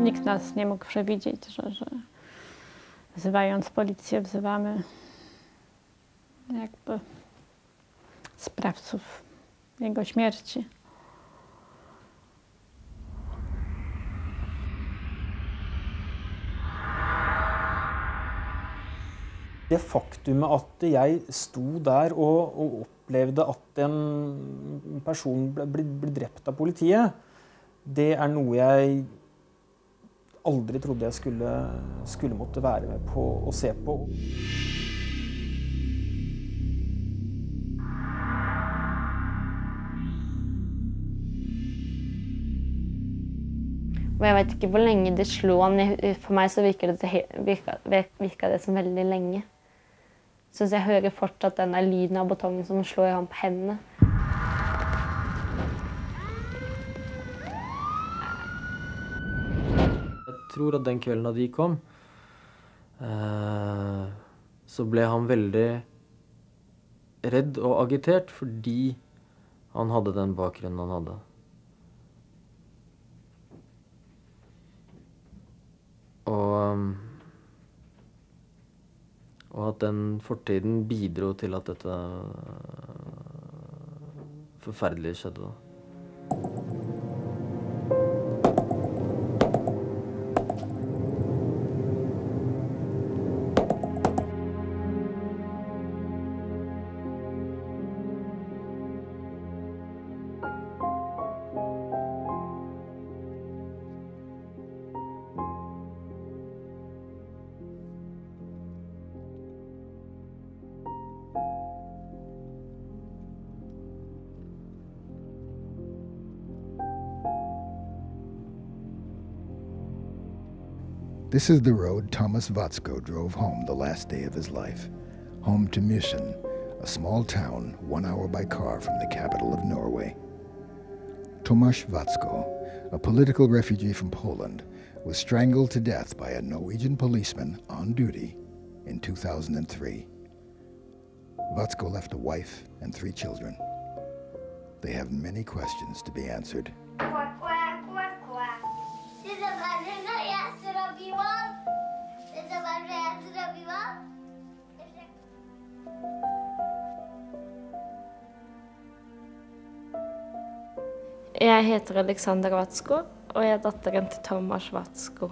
Nikt nas nie mógł przewidzieć, że wzywając policję, wzywamy jakby sprawców jego śmierci. Det faktumet at jeg sto der og opplevde at en person ble drept av politiet, det noe jeg aldri trodde jeg skulle måtte være med på å se på. Og jeg vet ikke hvor lenge det slo han. For meg så virket det som veldig lenge. Så jeg hører fortsatt denne lyden av batongen som slår han på hendene. Jeg tror at den kvelden da de kom, så ble han veldig redd og agitert fordi han hadde den bakgrunnen han hadde. Og at den fortiden bidro til at dette forferdelige skjedde da. This is the road Tomasz Wacko drove home the last day of his life, home to Mysen, a small town 1 hour by car from the capital of Norway. Tomasz Wacko, a political refugee from Poland, was strangled to death by a Norwegian policeman on duty in 2003. Wacko left a wife and 3 children. They have many questions to be answered. Jeg heter Alexander Wacko, og jeg datteren til Tomasz Wacko.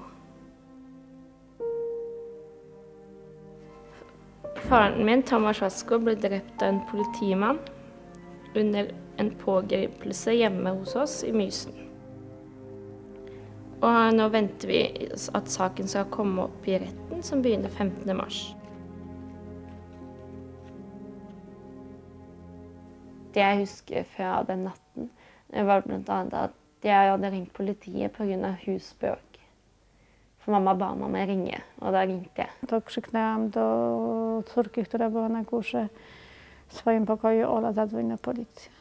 Faren min, Tomasz Wacko, ble drept av en politimann under en pågripelse hjemme hos oss i Mysen. Og nå venter vi at saken skal komme opp i retten, som begynner 15. mars. Det jeg husker fra den natten, det var blant annet at jeg hadde ringt politiet på grunn av husbråk. For mamma ba meg om å ringe, og da ringte jeg. To krzyknęłam do córki, która była na górze w swoim pokoju: Ola, zadzwoń na policję.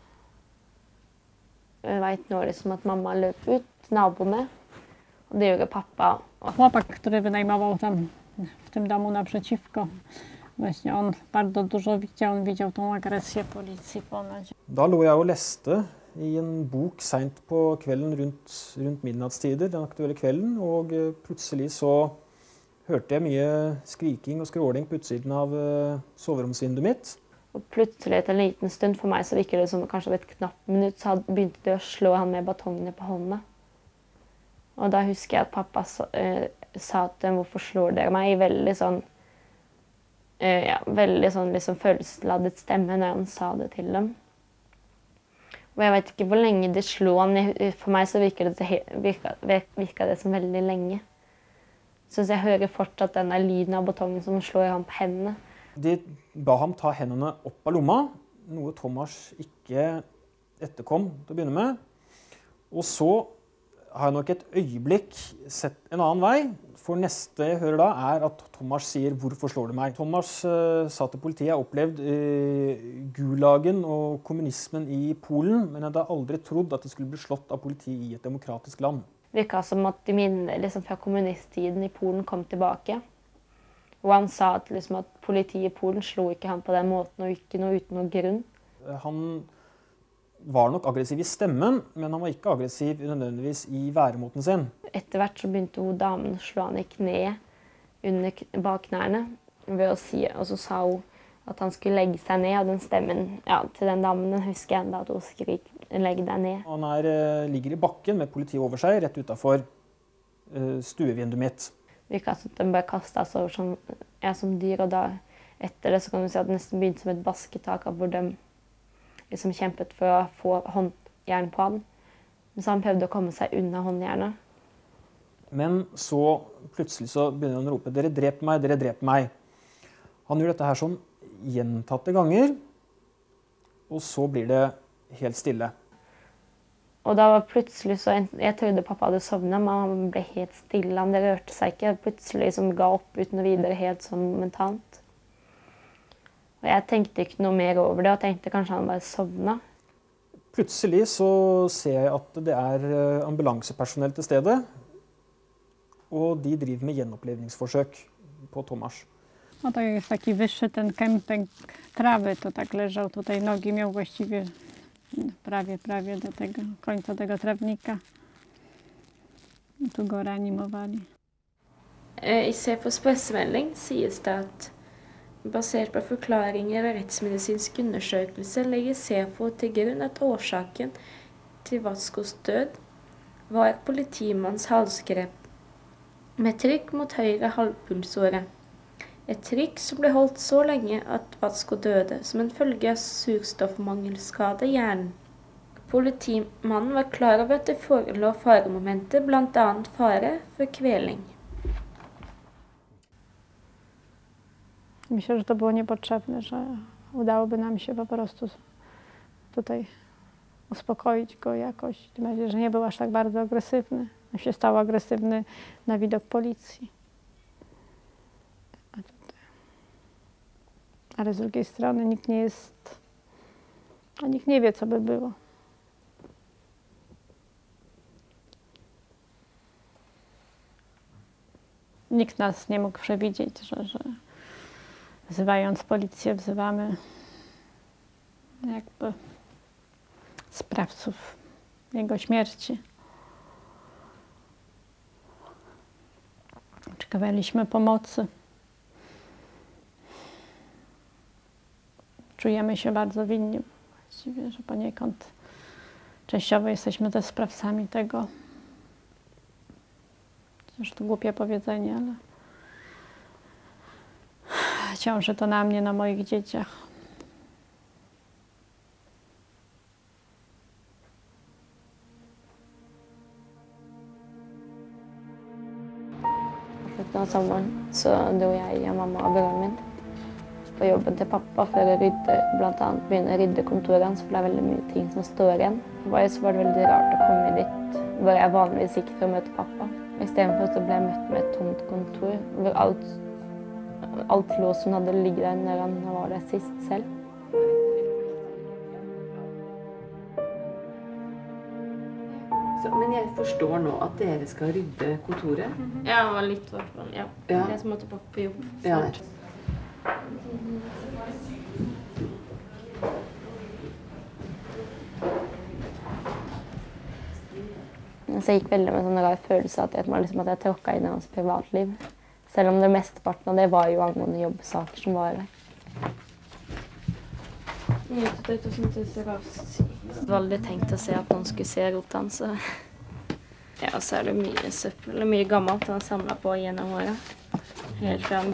Jeg vet nå liksom at mamma løp ut, naboene, og det gjorde pappa. Chłopak, który wynajmował tam w tym domu naprzeciwko, właśnie on bardzo dużo widział, on widział tą agresję policji ponoć. Da lå jeg og leste i en bok sent på kvelden rundt midnattstider, den aktuelle kvelden, og plutselig så hørte jeg mye skriking og skråling på utsiden av soveromsvinduet mitt. Og plutselig etter en liten stund for meg så virker det som kanskje ved et knapt minutt så begynte det å slå han med batongene på hånda. Og da husker jeg at pappa sa at hvorfor slår dere meg i veldig sånn, veldig sånn liksom følelsesladet stemme når han sa det til dem. Og jeg vet ikke hvor lenge det slo han. For meg så virket det som veldig lenge. Så jeg hører fortsatt denne lyden av batongen som slår han på hendene. De ba ham ta hendene opp av lomma, noe Tomasz ikke etterkom til å begynne med. Og så har jeg nok et øyeblikk sett en annen vei, for neste jeg hører da at Tomasz sier: hvorfor slår du meg? Tomasz sa til politiet: jeg har opplevd gulagen og kommunismen i Polen, men jeg hadde aldri trodd at det skulle bli slått av politi i et demokratisk land. Det virket som at de minnene liksom, fra kommunisttiden i Polen kom tilbake. Og han sa at, liksom, at politiet i Polen slo ikke han på den måten og ikke noe uten noen grunn. Han var nok aggressiv i stemmen, men han var ikke aggressiv nødvendigvis i væremåten sin. etter hvert så begynte hun damen å slå han I kne bak knærne ved å si, og så sa hun at han skulle legge seg ned, og den stemmen til den damen den husker jeg enda at hun skrik, legg deg ned. Han ligger I bakken med politiet over seg, rett utenfor stuevinduet mitt. Vi bare kastet oss over som dyr, og da etter det så kan du si at det nesten begynte som et basketak, hvor de liksom kjempet for å få håndjern på han. Men så han prøvde å komme seg unna håndjernet. Men så plutselig så begynner han å rope, dere dreper meg, dere dreper meg. Han gjør dette her sånn gjentatte ganger, og så blir det helt stille. Og da var plutselig så, jeg trodde pappa hadde sovnet, men han ble helt stille, han rørte seg ikke, plutselig liksom ga opp uten å videre helt sånn momentant. Og jeg tenkte ikke noe mer over det, og tenkte kanskje han bare sovnet. Plutselig så ser jeg at det ambulansepersonell til stedet, og de driver med gjenopplivningsforsøk på Tomasz. No to jest taki wyższy ten kępek trawy, to tak leżał tutaj, nogi miał właściwie prawie do tego końca tego trawnika. I tu go reanimowali. I CFOs pressemelding sies det at basert på forklaringer og rettsmedisinsk undersøkelse legger CFO til grunn at årsaken til Wackos død var politimannens halsgrep med trykk mot høyre halvpulsåre. Et trykk som ble holdt så lenge at Wacko døde som en følge av surstoffmangelskade I hjernen. Politimannen var klar over at det forelå faremomenter, blant annet fare for kveling. Myślę, że to było niepotrzebne, że udałoby nam się po prostu tutaj uspokoić go jakoś. Tym bardziej, że nie był aż tak bardzo agresywny. On się stał agresywny na widok policji. Ale z drugiej strony nikt nie wie, co by było. Nikt nas nie mógł przewidzieć, że wzywając policję, wzywamy jakby sprawców jego śmierci. Oczekiwaliśmy pomocy. Czujemy się bardzo winni, właściwie, że poniekąd częściowo jesteśmy też sprawcami tego. Chociaż to głupie powiedzenie, ale ciąży to na mnie, na moich dzieciach. Slutten av sommeren så dro jeg og mamma og broren min på jobben til pappa for å blant annet begynne å rydde kontoret hans, for det veldig mye ting som står igjen. Så var det veldig rart å komme dit hvor jeg vanligvis gikk for å møte pappa. I stedet for så ble jeg møtt med et tomt kontor, hvor alt lå som hadde ligget der når han var der sist selv. Men jeg forstår nå at dere skal rydde kontoret? Ja, det var litt hvert fall, ja. Jeg som måtte på jobb snart. Så jeg gikk veldig med en sånn rar følelse at jeg tråkket inn I hans privatliv. Selv om det mesteparten av det var jo angående jobbsaker som var der. Jeg hadde aldri tenkt å se at noen skulle se roten, så ja, så det mye søppel, mye gammelt han har samlet på gjennom året. Helt frem.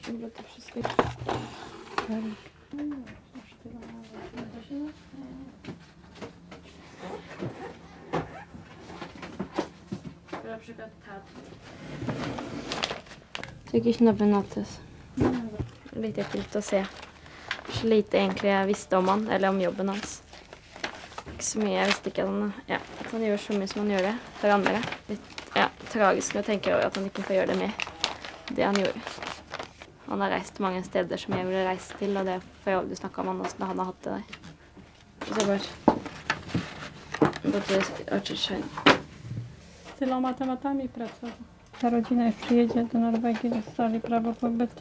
Tykker ikke noe benattes. Litt ekkelt å se. Så lite egentlig jeg visste om han, eller om jobben hans. Ikke så mye, jeg visste ikke at han gjør så mye som han gjør det for andre. Litt tragisk å tenke over at han ikke får gjøre det mer. Det han gjorde. Han har reist mange steder som jeg ville reise til, og det får jeg aldri snakke om hvordan han har hatt det der. Zobacz. Bo to jest oczyszczenie. Z tyloma tematami pracował. Ta rodzina już przyjedzie do Norwegii, dostali prawo pobytu.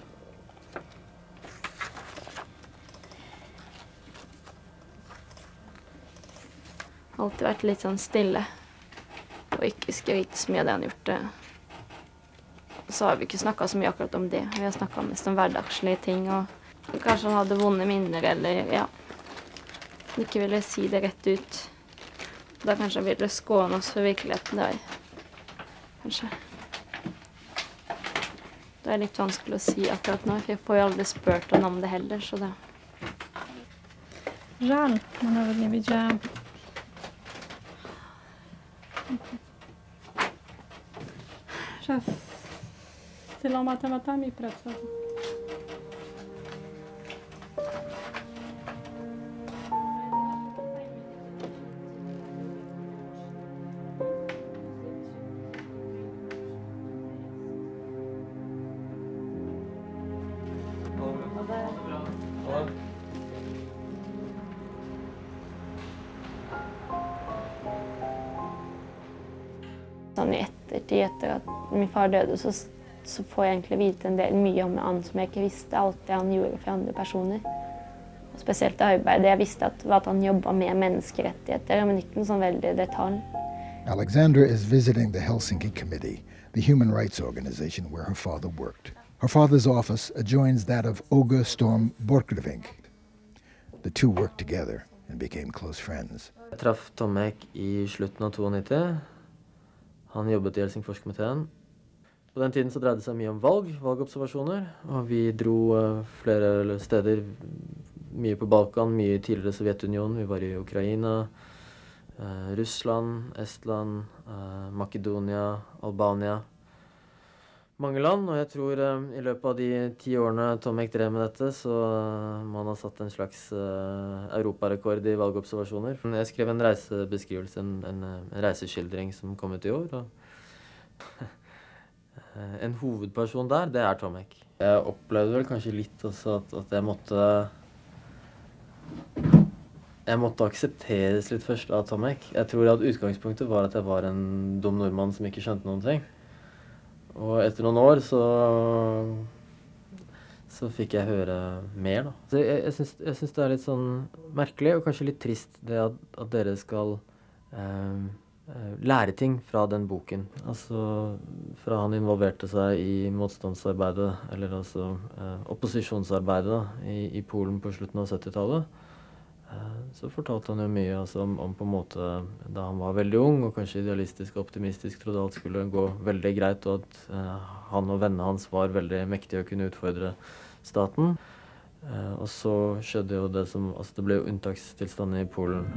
Alltid vært litt sånn stille. og ikke skryte så mye av det han gjort det. Så har vi ikke snakket så mye akkurat om det. Vi har snakket mest om hverdagslige ting, og kanskje han hadde vonde minner, eller ja, ikke ville si det rett ut. Da kanskje han ville skåne oss for virkeligheten der, kanskje. Det er litt vanskelig å si akkurat nå, for jeg får jo aldri spurt han om det heller, så det... Żal, bo nawet nie wiedziałam. Że z tyloma tematami pracował. Sånn i ettertid, etter at min far døde, så får jeg egentlig vite en del mye om han som jeg ikke visste alt det han gjorde for andre personer. Og spesielt det arbeidet jeg visste var at han jobbet med menneskerettigheter, men ikke noe sånn veldig detalj. Alexandra is visiting the Helsinki Committee, the human rights organization where her father worked. Her father's office adjoins that of Åge Storm Borchgrevink. The two worked together and became close friends. Jeg traff Tomek i slutten av 92. Han jobbet i Helsingforskomiteen. På den tiden så dreide det seg mye om valgobservasjoner, og vi dro flere steder, mye på Balkan, mye i tidligere Sovjetunionen. Vi var i Ukraina, Russland, Estland, Makedonia, Albania. Mange land, og jeg tror i løpet av de 10 årene Tomek drev med dette, så må han ha satt en slags europarekord i valgobservasjoner. Jeg skrev en reisebeskrivelse, en reiseskildring som kom ut i år, og en hovedperson der, det er Tomek. Jeg opplevde vel kanskje litt også at jeg måtte aksepteres litt først av Tomek. Jeg tror at utgangspunktet var at jeg var en dum nordmann som ikke skjønte noen ting. Og etter noen år så fikk jeg høre mer, da. Så jeg synes det er litt sånn merkelig, og kanskje litt trist, det at dere skal lære ting fra den boken. Altså, fra han involverte seg i motstandsarbeidet, eller altså opposisjonsarbeidet da, i Polen på slutten av 70-tallet. Så fortalte han jo mye altså, om på en måte da han var veldig ung og kanskje idealistisk og optimistisk, trodde alt skulle gå veldig greit, og at han og vennene hans var veldig mektige å kunne utfordre staten. Og så skjedde jo det som, altså det ble jo unntakstilstanden i Polen.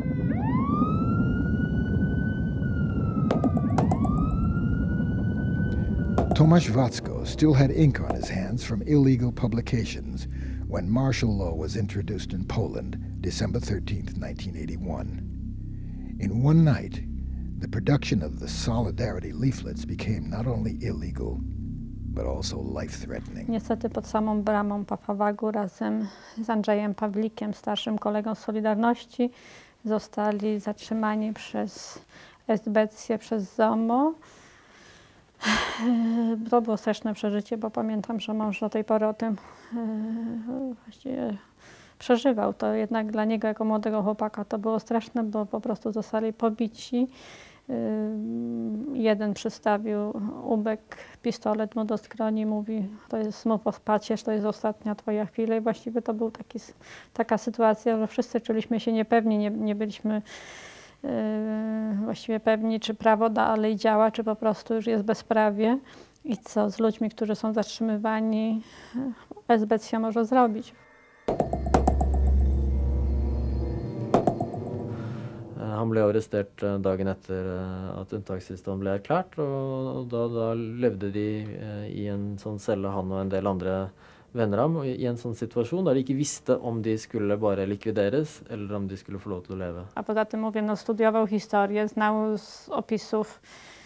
Tomasz Wacko still had ink on his hands from illegal publications when martial law was introduced in Poland, December 13th, 1981. In one night, the production of the Solidarity leaflets became not only illegal, but also life-threatening. Niestety pod samą bramą Pafawagu razem z Andrzejem Pawlikiem, starszym kolegą z Solidarności, zostali zatrzymani przez esbecję, przez ZOMO. To było straszne przeżycie, bo pamiętam, że mąż do tej pory o tym właściwie przeżywał. To jednak dla niego jako młodego chłopaka to było straszne, bo po prostu zostali pobici. Jeden przystawił ubek, pistolet mu do skroni, mówi, to jest, mów o pacierz, to jest ostatnia twoja chwila. I właściwie to była taka sytuacja, że wszyscy czuliśmy się niepewni, nie byliśmy właściwie pewni, czy prawo dalej działa, czy po prostu już jest bezprawie i co z ludźmi, którzy są zatrzymywani, esbecja może zrobić. Han ble arrestert dagen etter at unntakstilstand ble erklært, og da levde de i en sånn celle, han og en del andre venner ham, i en sånn situasjon der de ikke visste om de skulle bare likvideres, eller om de skulle få lov til å leve. A poza tym mówię, no, studiował historię, znał z opisów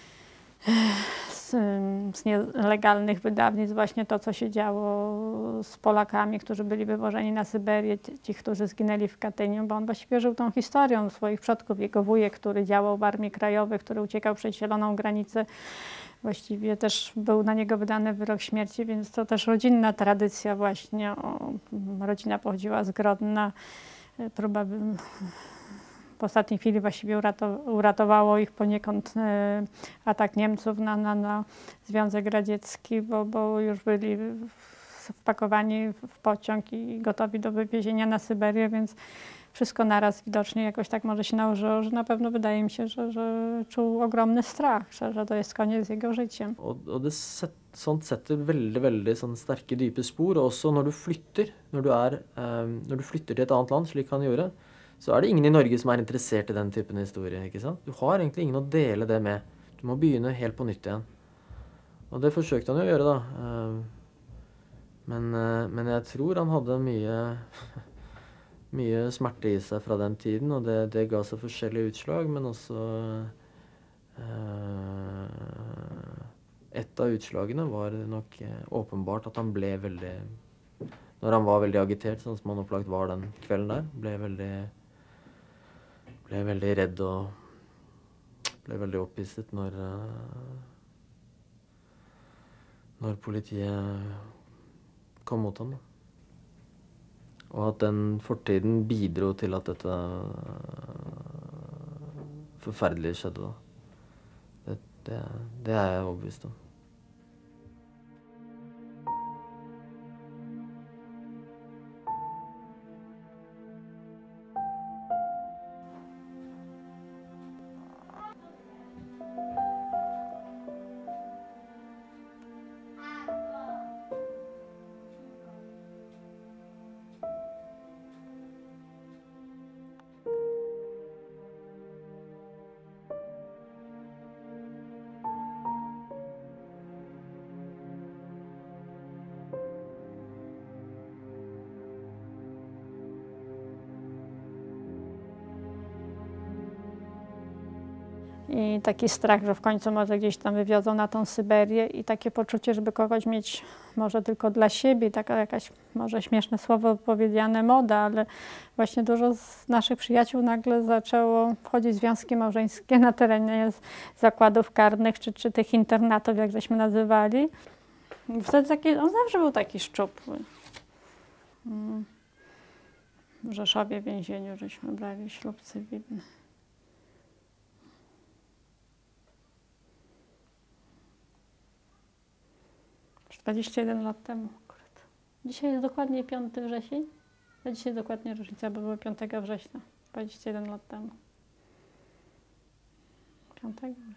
z nielegalnych wydawnictw właśnie to, co się działo z Polakami, którzy byli wywożeni na Syberię, ci, którzy zginęli w Katyniu, bo on właściwie żył tą historią swoich przodków. Jego wujek, który działał w Armii Krajowej, który uciekał przed zieloną granicę, właściwie też był na niego wydany wyrok śmierci, więc to też rodzinna tradycja właśnie. Rodzina pochodziła z Grodna, w ostatniej chwili właściwie uratowało ich poniekąd atak Niemców na Związek Radziecki, bo już byli wpakowani w pociąg i gotowi do wywiezienia na Syberię, więc wszystko naraz widocznie jakoś tak może się nałożyło, że na pewno wydaje mi się, że czuł ogromny strach, że to jest koniec z jego życiem. Og det sånt setter veldig sånn sterke, dype spor. Og også når du flytter, når du flytter til et annet land, slik han gjorde, så er det ingen i Norge som er interessert i den typen historie, ikke sant? Du har egentlig ingen å dele det med. Du må begynne helt på nytt igjen. Og det forsøkte han jo å gjøre da. Men jeg tror han hadde mye smerte i seg fra den tiden, og det ga seg forskjellige utslag, men også et av utslagene var nok åpenbart at han ble veldig, når han var veldig agitert, sånn som han opplagt var den kvelden der, ble veldig redd og ble veldig opphisset når politiet kom mot ham. Og at den fortiden bidro til at dette forferdelige skjedde. Det er jeg overbevist om. I taki strach, że w końcu może gdzieś tam wywiozą na tą Syberię i takie poczucie, żeby kogoś mieć może tylko dla siebie, taka jakaś może śmieszne słowo powiedziane moda, ale właśnie dużo z naszych przyjaciół nagle zaczęło wchodzić w związki małżeńskie na terenie zakładów karnych czy tych internatów, jak żeśmy nazywali. I wtedy on zawsze był taki szczupły. W Rzeszowie w więzieniu żeśmy brali ślub cywilny. Już 21 lat temu akurat. Dzisiaj jest dokładnie 5 wrzesień. A dzisiaj dokładnie rocznica, bo była 5 września. 21 lat temu. 5 września.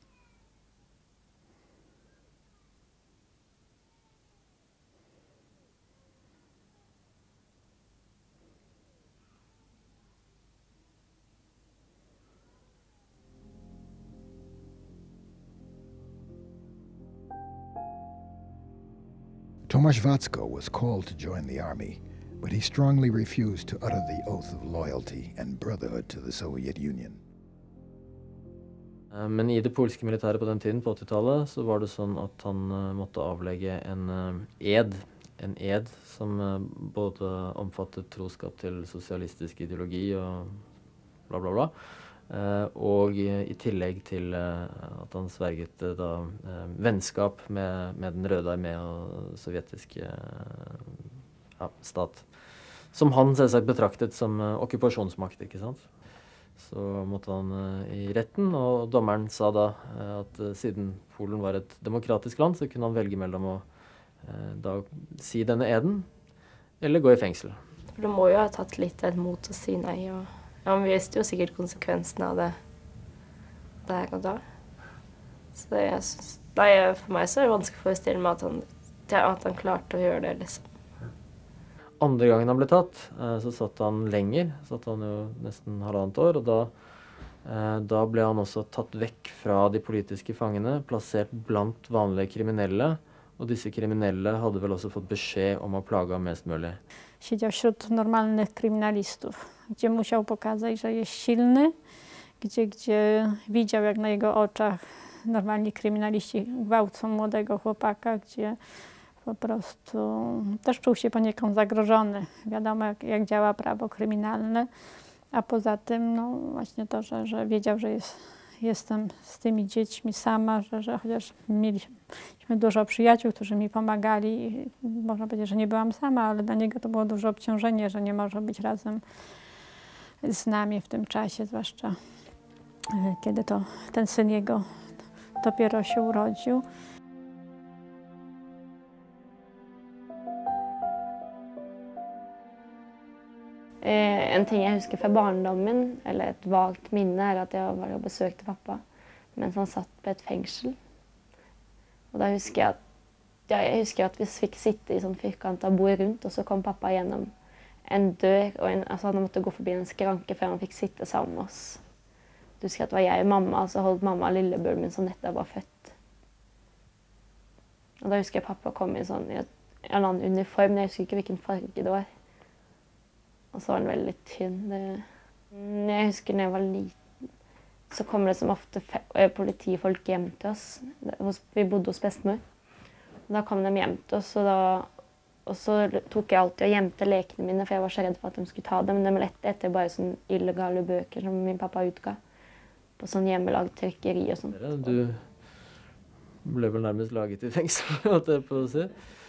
Tomasz Wacko was called to join the army, but he strongly refused to utter the oath of loyalty and brotherhood to the Soviet Union. Men i det polske militæret på den tiden, på 80-tallet, så var det sånn at han måtte avlegge en ed som både omfattet troskap til sosialistisk ideologi og bla bla bla, og i tillegg til at han sverget vennskap med den røde armé og sovjetiske stat, som han selvsagt betraktet som okkupasjonsmakt, ikke sant? Så måtte han i retten, og dommeren sa da at siden Polen var et demokratisk land, så kunne han velge mellom å da si denne eden, eller gå i fengsel. For du må jo ha tatt litt mot å si nei, og han visste jo sikkert konsekvensene av det der og da. Så jeg synes, for meg så er det vanskelig å forestille meg at han klarte å gjøre det, liksom. Andre gangen han ble tatt, så satt han lenger, satt han jo nesten 1,5 år, og da ble han også tatt vekk fra de politiske fangene, plassert blant vanlige kriminelle, og disse kriminelle hadde vel også fått beskjed om å plage ham mest mulig. Siedział wśród normalnych kryminalistów, gdzie musiał pokazać, że jest silny, gdzie widział, jak na jego oczach normalni kryminaliści gwałcą młodego chłopaka, gdzie po prostu też czuł się poniekąd zagrożony. Wiadomo, jak działa prawo kryminalne, a poza tym no, właśnie to, że wiedział, że jestem z tymi dziećmi sama, że chociaż mieliśmy dużo przyjaciół, którzy mi pomagali. Można powiedzieć, że nie byłam sama, ale dla niego to było duże obciążenie, że nie może być razem z nami w tym czasie, zwłaszcza kiedy to ten syn jego dopiero się urodził. En ting jeg husker fra barndommen, eller et vagt minne, er at jeg var og besøkte pappa mens han satt på et fengsel. Og da husker jeg at vi fikk sitte i sånn firkantet bord rundt, og så kom pappa gjennom en dør, og altså han måtte gå forbi en skranke før han fikk sitte sammen med oss. Du husker at det var jeg og mamma, og så holdt mamma lillebroren min som nettopp var født. Og da husker jeg pappa kom i sånn, i en eller annen uniform, men jeg husker ikke hvilken farge det var. Og så var den veldig tynn. Jeg husker når jeg var liten, så kommer det som ofte politifolk hjem til oss. Vi bodde hos bestemor. Da kom de hjem til oss, og så tok jeg alltid og gjemte lekene mine, for jeg var så redd for at de skulle ta dem. Men de lette etter bare sånne illegale bøker som min pappa utga, på sånn hjemmelagd trykkeri og sånt. Du ble vel nærmest laget i fengsel, holdt jeg på å si.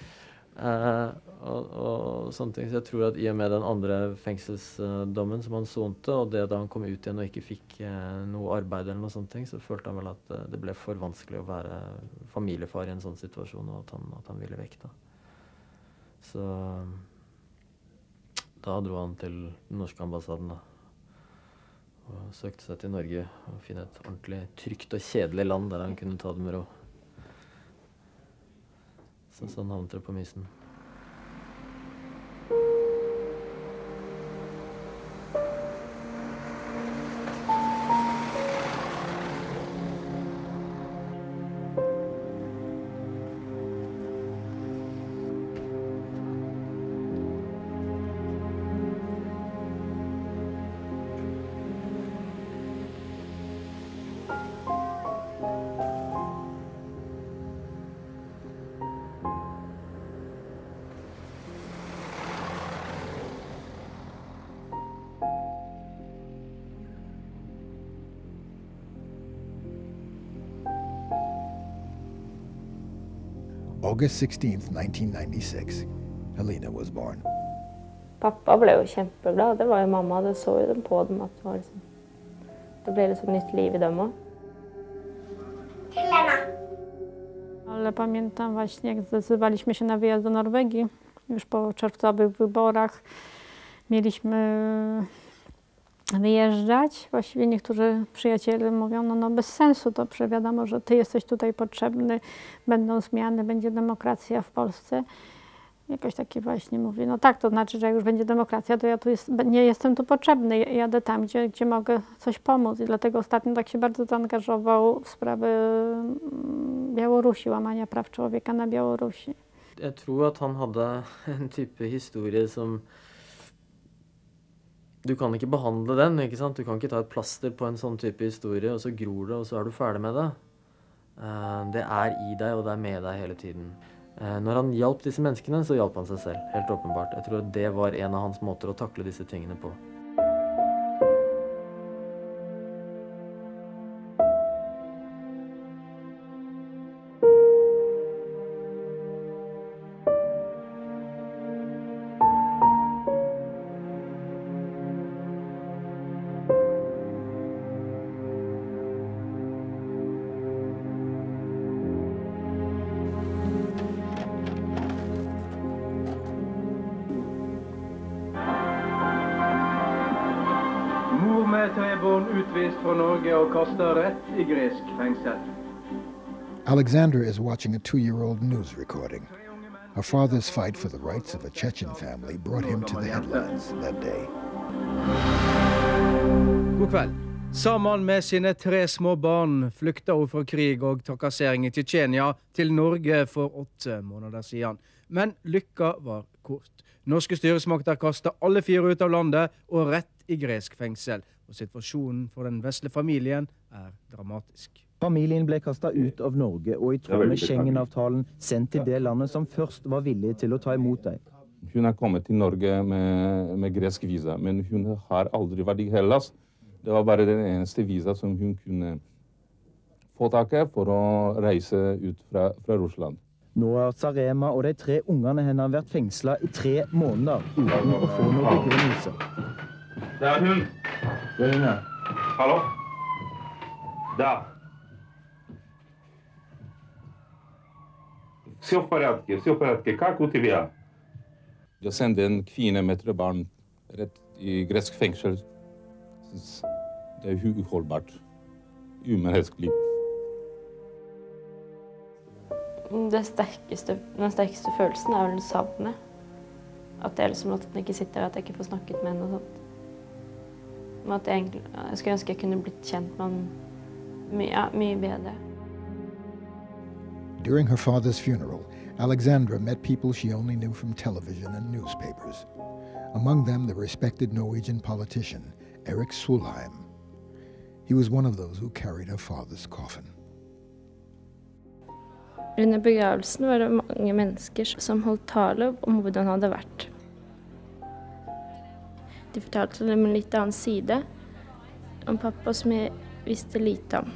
Og sånne ting. Så jeg tror at i og med den andre fengselsdommen som han sonte, og det da han kom ut igjen og ikke fikk noe arbeid eller noe sånt ting, så følte han vel at det ble for vanskelig å være familiefar i en sånn situasjon, og at han ville vekk da. Så da dro han til den norske ambassaden da, og søkte seg til Norge og finne et ordentlig trygt og kjedelig land der han kunne ta det med ro. Så sånn havnet det på Mysen. August 16th, 1996, Helena was born. Pappa ble jo kjempeglad, det var jo mamma, det så jo dem på dem at det var liksom, det ble liksom nytt liv i dem også. Ale pamiętam właśnie, jak zdecydowaliśmy się na wyjazd do Norwegii, już po czerwcowych wyborach mieliśmy wyjeżdżać. Właściwie niektórzy przyjaciele mówią, no bez sensu, to wiadomo, że ty jesteś tutaj potrzebny, będą zmiany, będzie demokracja w Polsce. Jakoś taki właśnie mówi, no tak, to znaczy, że jak już będzie demokracja, to ja tu nie jestem tu potrzebny, jadę tam, gdzie mogę coś pomóc. I dlatego ostatnio tak się bardzo zaangażował w sprawy Białorusi, łamania praw człowieka na Białorusi. Jeg tror at han hadde en type historie som du kan ikke behandle den, ikke sant? Du kan ikke ta et plaster på en sånn type historie, og så gror det, og så er du ferdig med det. Det er i deg, og det er med deg hele tiden. Når han hjalp disse menneskene, så hjalp han seg selv, helt åpenbart. Jeg tror det var en av hans måter å takle disse tingene på. Utvist fra Norge og kastet rett i gresk fengsel. Alexandra is watching a 2-year-old news recording. Her father's fight for the rights of a Chechen family brought him to the headlines that day. God kveld. Sammen med sine 3 små barn flykta hun fra krig og trakassering i Tsjetsjenia til Norge for 8 måneder siden. Men lykka var kort. Norske styresmakter kastet alle 4 ut av landet og rett i gresk fengsel. Og situasjonen for den vesle familien er dramatisk. Familien ble kastet ut av Norge og i tråd med Schengen-avtalen sendt til det landet som først var villig til å ta imot deg. Hun har kommet til Norge med gresk visa, men hun har aldri vært i Hellas. Det var bare den eneste visa som hun kunne få tak i for å reise ut fra Russland. Nå har Zarema og de 3 ungene henne vært fengslet i 3 måneder uten å få noen begrunnelse. Det er hun! Hallo? Да. Все в порядке, все в порядке. Как у тебя? Å sende en kvinne med 3 barn rett i gresk fengsel, det er uholdbart. Umenneskelig. Den sterkeste følelsen er vel savnet. At jeg liksom at den ikke sitter der, at jeg ikke får snakket med henne og sånt. Men at jeg skulle ønske jeg kunne blitt kjent med han mye bedre. During her father's funeral, Alexandra met people she only knew from television and newspapers. Among them, the respected Norwegian politician, Erik Solheim. He was one of those who carried her father's coffin. Under begravelsen var det mange mennesker som holdt tale om hvordan han hadde vært. De fortalte dem en litt annen side om pappa som jeg visste lite om.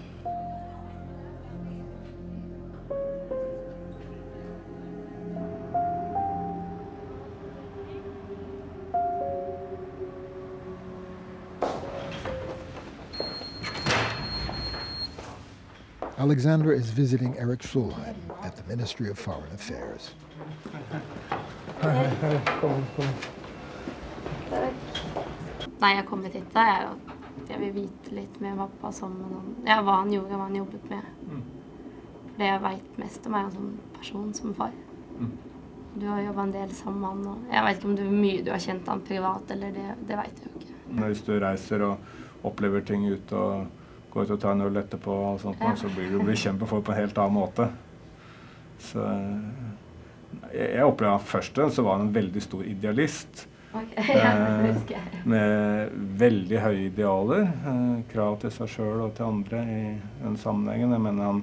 Alexandra is visiting Erik Solheim at the Ministry of Foreign Affairs. Nei, jeg kom hit da, jeg vil vite litt med pappa hva han gjorde, hva han jobbet med. Det jeg vet mest om er en sånn person som far. Du har jobbet en del sammen med han, og jeg vet ikke om det er mye du har kjent han privat, eller det vet jeg jo ikke. Hvis du reiser og opplever ting ut og går ut og tar en øl etterpå og sånt, så blir du bekjempet for på en helt annen måte. Så jeg opplever først så var han en veldig stor idealist. Med veldig høye idealer, krav til seg selv og til andre i den sammenhengen. Jeg mener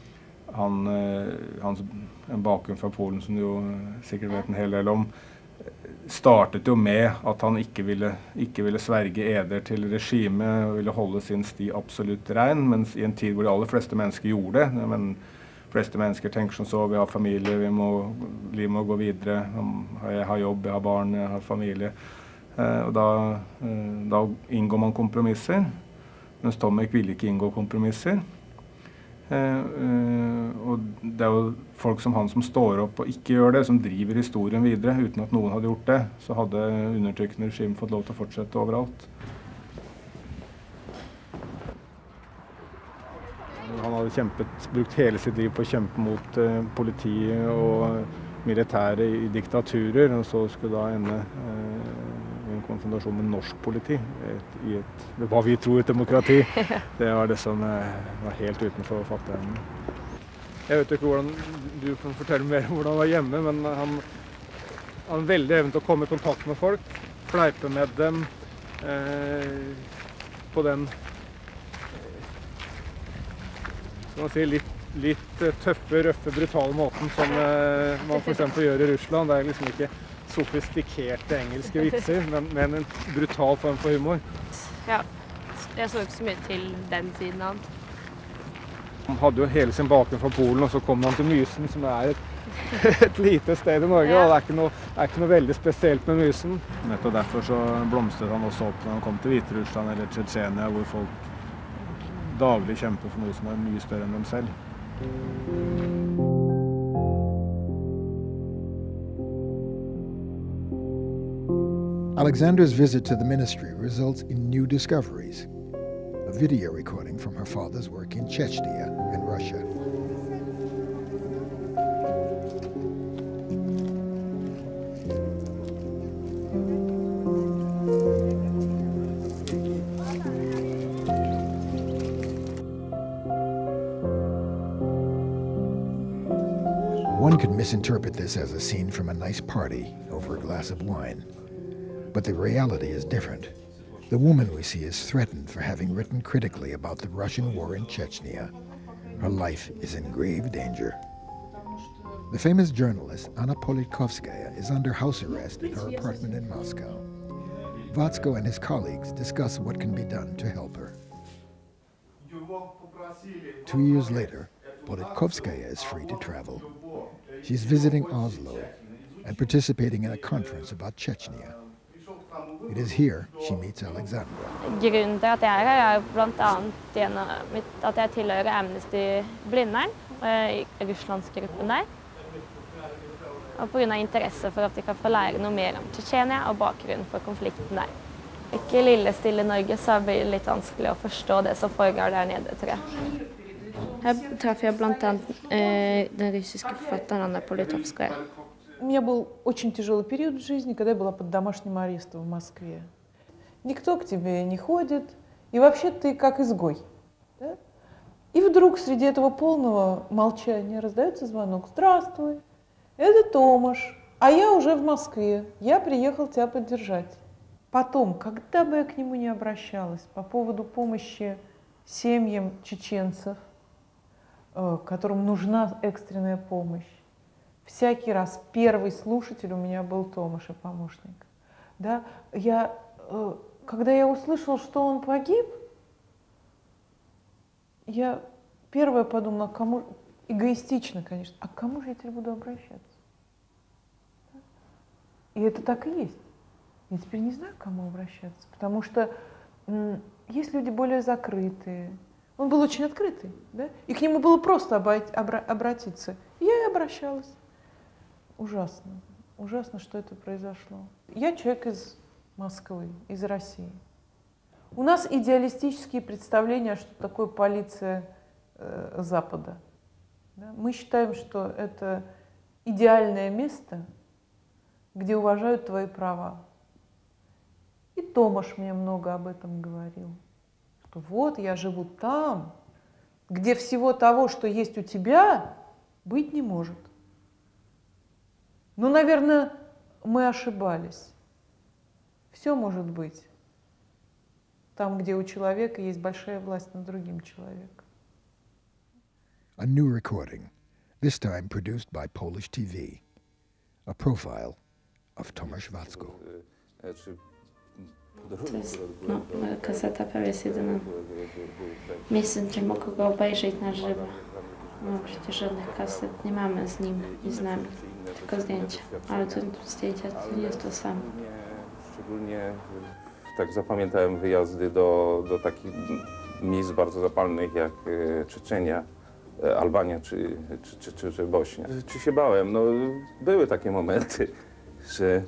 hans bakgrunn fra Polen, som du jo sikkert vet en hel del om, startet jo med at han ikke ville sverge eder til regimet og ville holde sin sti absolutt ren, mens i en tid hvor de aller fleste mennesker gjorde det. Men de fleste mennesker tenker som så, vi har familie, livet må gå videre, jeg har jobb, jeg har barn, jeg har familie. Og da inngår man kompromisser, mens Tomek ville ikke inngå kompromisser. Og det er jo folk som han som står opp og ikke gjør det, som driver historien videre. Uten at noen hadde gjort det, så hadde undertrykkende regime fått lov til å fortsette overalt. Han hadde brukt hele sitt liv på å kjempe mot politiet og militære i diktaturer, og så skulle da ende i en konfrontasjon med norsk politi i hva vi tror et demokrati. Det var det som var helt utenfor faktaevnen. Jeg vet ikke hvordan du kan fortelle mer om hvordan han var hjemme, men han har veldig evne til å komme i kontakt med folk, fleipe med dem på den skal man si, litt tøffe, røffe, brutale måten som man for eksempel gjør i Russland. Det er liksom ikke sofistikerte engelske vitser, men en brutal form for humor. Ja, jeg så ikke så mye til den siden av han. Han hadde jo hele sin bakgrunn fra Polen, og så kom han til Mysen, som er et lite sted i Norge, og det er ikke noe veldig spesielt med Mysen. Nettopp derfor så blomstret han også opp når han kom til Hviterussland eller Tsjetsjenia, hvor folk daglig kjemper for noe som er mye større enn dem selv. Alexandra's visit to the ministry results in new discoveries. A video recording from her father's work in Chechnya and Russia. One could misinterpret this as a scene from a nice party over a glass of wine. But the reality is different. The woman we see is threatened for having written critically about the Russian war in Chechnya. Her life is in grave danger. The famous journalist Anna Politkovskaya is under house arrest in her apartment in Moscow. Wacko and his colleagues discuss what can be done to help her. 2 years later, Politkovskaya is free to travel. She's visiting Oslo and participating in a conference about Chechnya. It is here she meets Alexandra. Grunnen til at jeg er her, er blant annet at jeg tilhører Amnesty Blindern, russlandsgruppen der. Og på grunn av interesse for at de kan få lære noe mer om Tsjetsjenia og bakgrunnen for konflikten der. Ikke lille, stille Norge, så blir det litt vanskelig å forstå det som foregår der nede, tror jeg. Her traff jeg blant annet den russiske forfatteren Anna Politkovskaya. У меня был очень тяжелый период в жизни, когда я была под домашним арестом в Москве. Никто к тебе не ходит, и вообще ты как изгой. Да? И вдруг среди этого полного молчания раздается звонок. Здравствуй, это Томаш, а я уже в Москве, я приехал тебя поддержать. Потом, когда бы я к нему не обращалась по поводу помощи семьям чеченцев, которым нужна экстренная помощь, всякий раз первый слушатель у меня был Томаш и помощник. Да? Когда я услышала, что он погиб, я первое подумала, кому, эгоистично, конечно, а к кому же я теперь буду обращаться? И это так и есть. Я теперь не знаю, к кому обращаться, потому что есть люди более закрытые. Он был очень открытый, да? И к нему было просто обратиться. И я и обращалась. Ужасно. Ужасно, что это произошло. Я человек из Москвы, из России. У нас идеалистические представления, что такое полиция Запада. Да? Мы считаем, что это идеальное место, где уважают твои права. И Томаш мне много об этом говорил. Что вот я живу там, где всего того, что есть у тебя, быть не может. Ну, наверное, мы ошибались. Все может быть там, где у человека есть большая власть над другим человеком. A new recording, this time produced by Polish TV. A profile of Tomasz Wacko. To jest kaseta prawie jest jedynym miejscem, gdzie mogę go obejrzeć na żywo. No przecież żadnych kaset nie mamy z nim i z nami, tylko zdjęcia. Ale to zdjęcia to nie jest to samo. Szczególnie tak zapamiętałem wyjazdy do takich miejsc bardzo zapalnych jak Czeczenia, Albania czy Bośnia. Czy się bałem? No, były takie momenty, że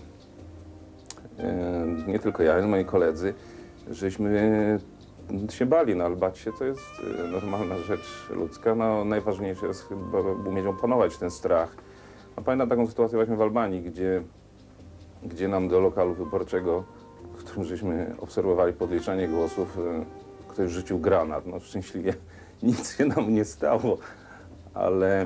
nie tylko ja, ale moi koledzy, żeśmy się bali. No, ale bać się to jest normalna rzecz ludzka. No, najważniejsze jest chyba umieć opanować ten strach. No, pamiętam taką sytuację właśnie w Albanii, gdzie nam do lokalu wyborczego, w którym żeśmy obserwowali podliczanie głosów, ktoś rzucił granat. No, szczęśliwie nic się nam nie stało, ale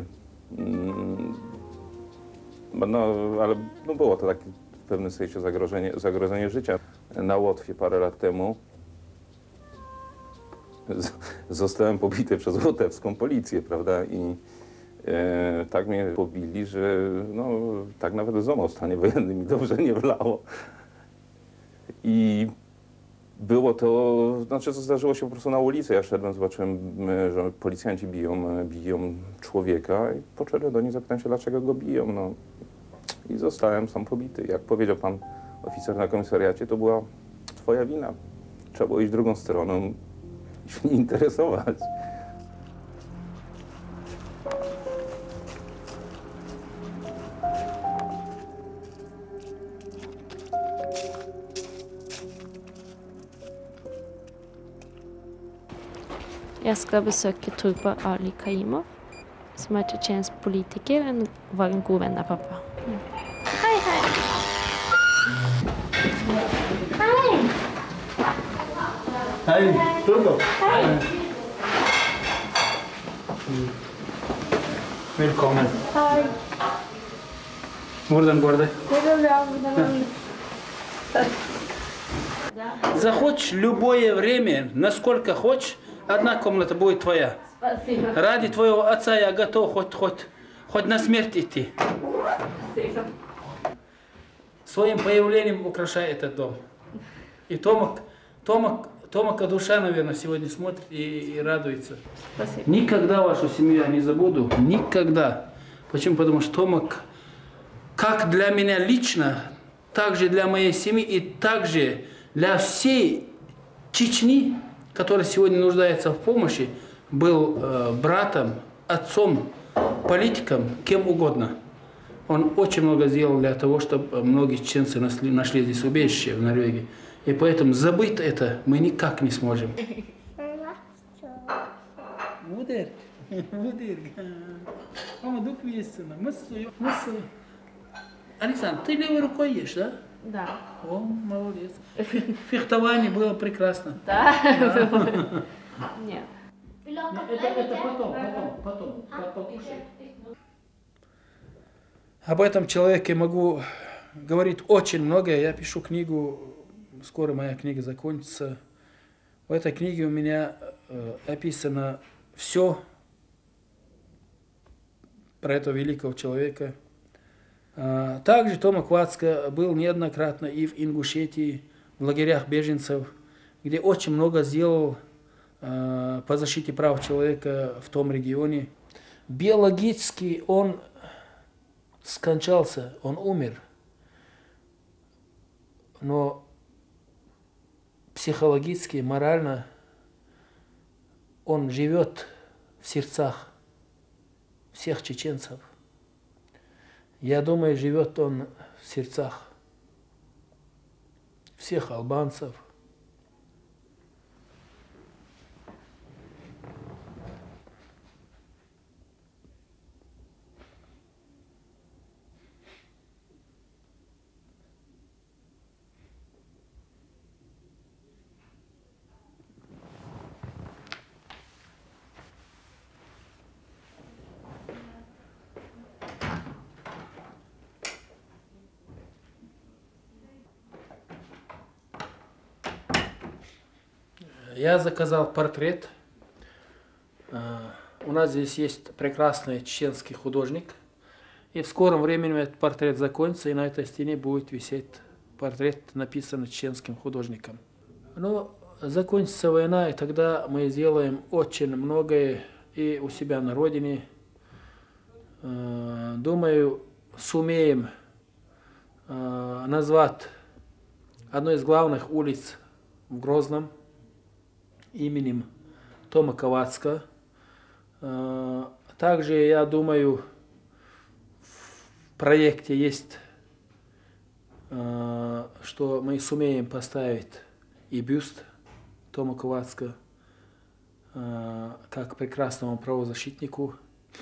było to takie w pewnym sensie zagrożenie życia. Na Łotwie parę lat temu zostałem pobity przez łotewską policję, prawda? I tak mnie pobili, że no, tak nawet ZOMO w stanie wojennym mi dobrze nie wlało. I było to, znaczy to zdarzyło się po prostu na ulicy. Ja szedłem, zobaczyłem, że policjanci biją człowieka i poszedłem do nich, zapytałem się, dlaczego go biją. No. I zostałem sam pobity. Jak powiedział pan oficer na komisariacie, to była twoja wina. Trzeba było iść drugą stroną i się nie interesować. Jeg skal besøke Turpa Ali Kaimov, som er tsjetsjensk politiker og var en god venn av pappa. Hei, hei! Hei! Hei, Turpa! Hei! Velkommen. Hei! Hvordan går det? Det går bra, det går bra. Захочешь любое время, насколько хочешь, одна комната будет твоя. Спасибо. Ради твоего отца я готов хоть на смерть идти. Спасибо. Своим появлением украшай этот дом. И Томака душа, наверное, сегодня смотрит и радуется. Спасибо. Никогда вашу семью я не забуду. Никогда. Почему? Потому что Томак, как для меня лично, также для моей семьи и также для всей Чечни, которая сегодня нуждается в помощи, был братом, отцом, политиком, кем угодно. Он очень много сделал для того, чтобы многие чеченцы нашли здесь убежище в Норвегии. И поэтому забыть это мы никак не сможем. Александр, ты левой рукой ешь, да? Да. О, молодец. Фехтование было прекрасно. Да. Нет. Это потом. Об этом человеке могу говорить очень многое. Я пишу книгу, скоро моя книга закончится. В этой книге у меня описано все про этого великого человека. Также Tomasz Wacko был неоднократно и в Ингушетии, в лагерях беженцев, где очень много сделал по защите прав человека в том регионе. Биологически он скончался, он умер, но психологически, морально он живет в сердцах всех чеченцев. Я думаю, живет он в сердцах всех албанцев. Я заказал портрет. У нас здесь есть прекрасный чеченский художник. И в скором времени этот портрет закончится, и на этой стене будет висеть портрет, написанный чеченским художником. Но закончится война, и тогда мы сделаем очень многое и у себя на родине. Думаю, сумеем назвать одну из главных улиц в Грозном именем Томаша Wacko. Также, я думаю, в проекте есть, что мы сумеем поставить и бюст Томаша Wacko как прекрасному правозащитнику.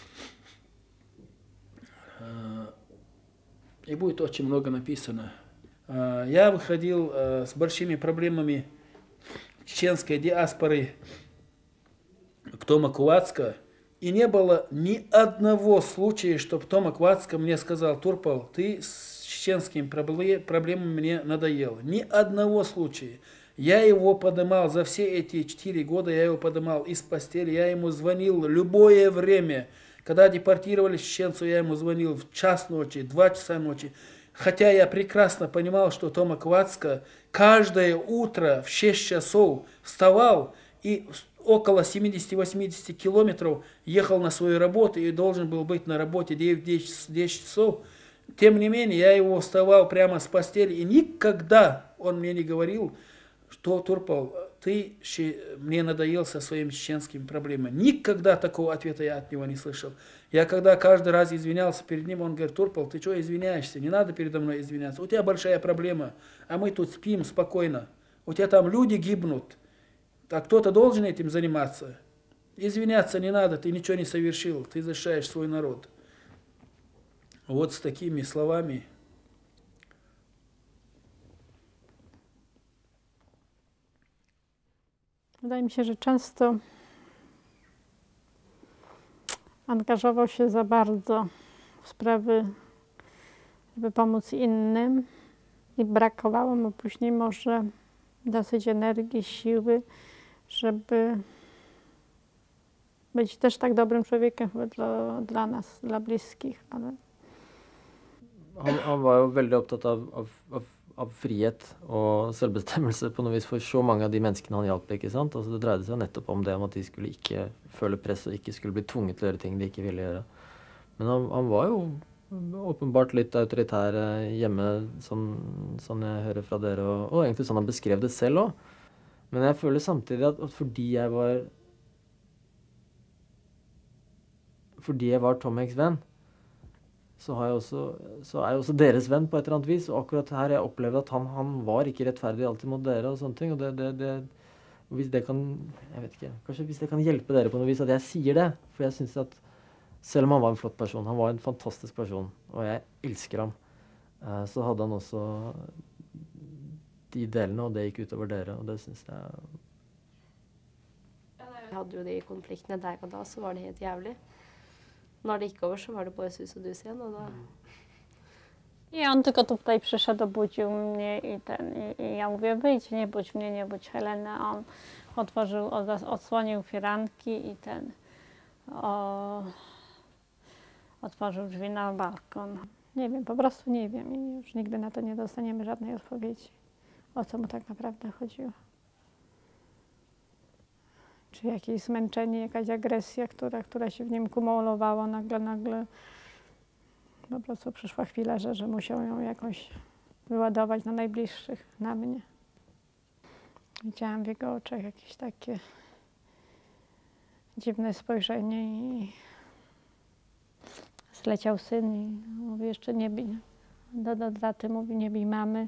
И будет очень много написано. Я выходил с большими проблемами чеченской диаспоры к Tomasz Wacko, и не было ни одного случая, чтобы Tomasz Wacko мне сказал: Турпал, ты с чеченскими проблемами мне надоел. Ни одного случая. Я его поднимал за все эти 4 года, я его поднимал из постели, я ему звонил любое время. Когда депортировали чеченцев, я ему звонил в час ночи, 2 часа ночи. Хотя я прекрасно понимал, что Tomasz Wacko каждое утро в 6 часов вставал и около 70-80 километров ехал на свою работу и должен был быть на работе 9-10 часов. Тем не менее, я его вставал прямо с постели, и никогда он мне не говорил, что Турпал, ты мне надоел со своими чеченскими проблемами. Никогда такого ответа я от него не слышал. Я когда каждый раз извинялся перед ним, он говорит: Турпал, ты что извиняешься? Не надо передо мной извиняться. У тебя большая проблема, а мы тут спим спокойно. У тебя там люди гибнут, а кто-то должен этим заниматься. Извиняться не надо, ты ничего не совершил, ты защищаешь свой народ. Вот с такими словами. Wydaje mi się, że często angażował się za bardzo w sprawy, żeby pomóc innym, i brakowało mu później może dosyć energii, siły, żeby być też tak dobrym człowiekiem dla nas, dla bliskich. Ale... Han var jo veldig opptatt av frihet og selvbestemmelse på noe vis for så mange av de menneskene han hjalp, ikke sant? Altså, det dreide seg nettopp om det, om at de skulle ikke føle press og ikke skulle bli tvunget til å gjøre ting de ikke ville gjøre. Men han var jo åpenbart litt autoritær hjemme, sånn jeg hører fra dere, og egentlig sånn han beskrev det selv også. Men jeg føler samtidig at fordi jeg var Tomeks venn, så er jeg også deres venn på et eller annet vis. Og akkurat her jeg opplevde at han var ikke rettferdig alltid mot dere og sånne ting. Og hvis det kan, jeg vet ikke, kanskje hvis det kan hjelpe dere på noe vis at jeg sier det. For jeg synes at selv om han var en flott person, han var en fantastisk person, og jeg elsker ham, så hadde han også de delene, og det gikk utover dere, og det synes jeg... Vi hadde jo de konfliktene der og da, så var det helt jævlig. Når det gikk over, så var det bare sus og dus igjen, og da... I on tylko tutaj przyszedł, obudził mnie i ja mówię, wyjdź, nie budź mnie, nie budź Heleny. On odsłonił firanki i otworzył drzwi na balkon. Nie wiem, po prostu nie wiem i już nigdy na to nie dostaniemy żadnej odpowiedzi, o co mu tak naprawdę chodziło. Czy jakieś zmęczenie, jakaś agresja, która się w nim kumulowała, nagle po prostu przyszła chwila, że musiał ją jakoś wyładować na najbliższych, na mnie. Widziałam w jego oczach jakieś takie dziwne spojrzenie i zleciał syn i mówi, jeszcze nie bij, do taty mówi, nie bij mamy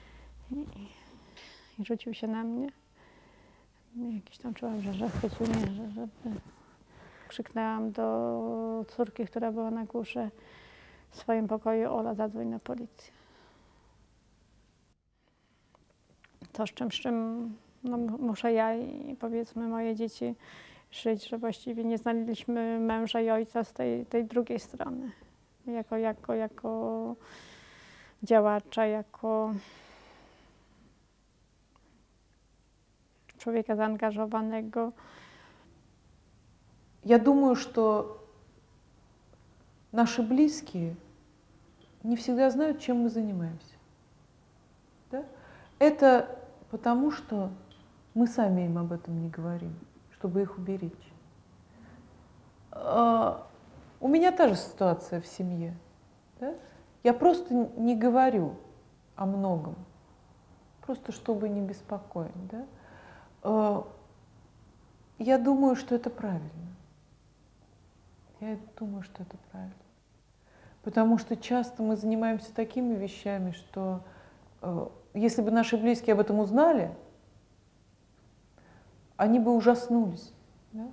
i rzucił się na mnie. Jakiś tam czułam, że chwycił mnie, żeby... Krzyknęłam do córki, która była na górze w swoim pokoju, Ola, zadzwoń na policję. To, z czym no, muszę ja i powiedzmy moje dzieci żyć, że właściwie nie znaleźliśmy męża i ojca z tej drugiej strony. Jako działacza, jako człowieka zaangażowanego. Я думаю, что наши близкие не всегда знают, чем мы занимаемся. Да? Это потому, что мы сами им об этом не говорим, чтобы их уберечь. У меня та же ситуация в семье. Да? Я просто не говорю о многом, просто чтобы не беспокоить. Да? Я думаю, что это правильно. Я думаю, что это правильно. Потому что часто мы занимаемся такими вещами, что если бы наши близкие об этом узнали, они бы ужаснулись. Да?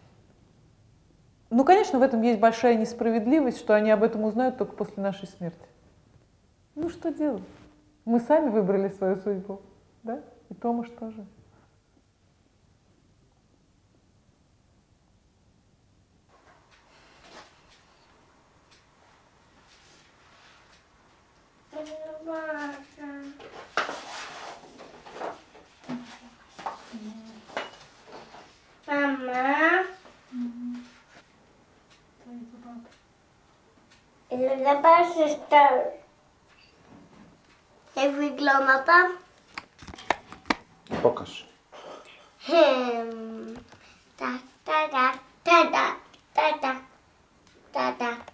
Ну, конечно, в этом есть большая несправедливость, что они об этом узнают только после нашей смерти. Ну, что делать? Мы сами выбрали свою судьбу, да? И Томаш тоже. Mama. Zobaczysz to. Jak wygląda tam? Pokaż. Ta ta ta ta ta ta ta ta ta.